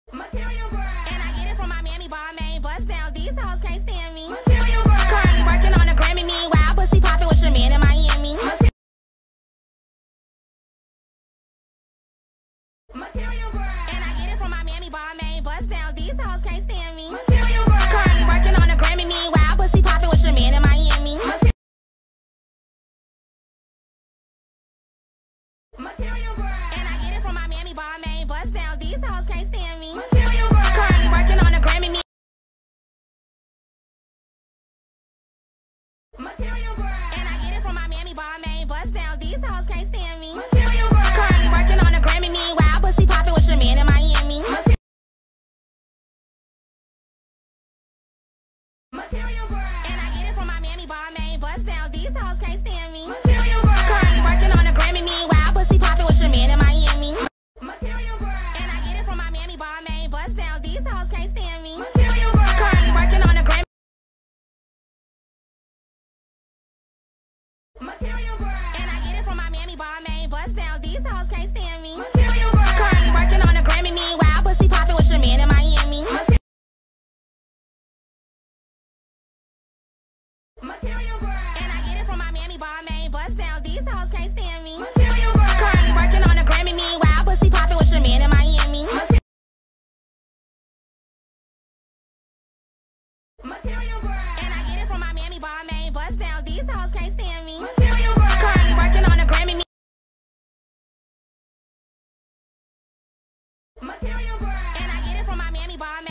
Material girl. And I get it from my mammy, Balmain. Bust down, these hoes can't stand me. Material girl. Currently working on a Grammy, meanwhile pussy popping with your man in Miami. Material girl. And I get it from my mammy, Balmain. Bust down, these hoes can't stand me. Material girl. Currently working on a Grammy, meanwhile pussy popping with your man in Miami. Material girl. And I get it from my mammy, Balmain. Bust down, these hoes can't stand me. Material girl. Currently working on a Grammy, Material girl. and I get it from my mammy, Balmain. Bust down, these hoes can't stand me. Material girl. Currently working on a Grammy, meanwhile pussy popping with your man in Miami. Material girl. And I get it from my mammy, Balmain. Bust down, these hoes can't stand me. Material girl. Currently working on a Grammy, meanwhile pussy popping with your man in Miami. Material girl. And I get it from my mammy, Balmain. Bust down, these hoes can't stand me. Material girl. Currently working on a Grammy. Material girl. And I get it from my mammy, Balmain. Bust down, these hoes can't stand me. Material girl. Currently working on a Grammy, meanwhile pussy popping with your man in Miami. Material girl. And I get it from my mammy, Balmain. Bust down, these hoes can't stand me. Material girl. Currently working on a Grammy, meanwhile pussy popping with your man in Miami. Material girl. And I get it from my mammy, Balmain. Bust down, these hoes can't stand me. Material girl. Currently working on a Grammy. Material girl. And I get it from my mammy, Balmain.